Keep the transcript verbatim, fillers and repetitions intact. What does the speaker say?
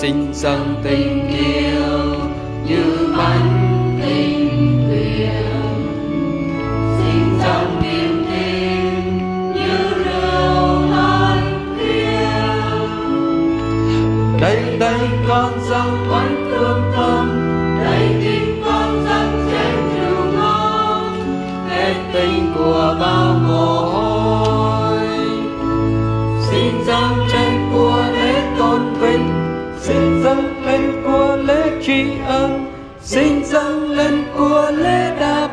xin dâng tình yêu như bánh tình nguyện, xin dâng niềm tin như rượu hân hiến. Đây đây con dâng quán tương thơm, đây tim con dâng chén rượu ngon, hết tình của bao mồ hôi. Xin dâng trên của lễ tôn vinh, xin dâng lên của lễ tri ân, xin dâng lên của lễ đáp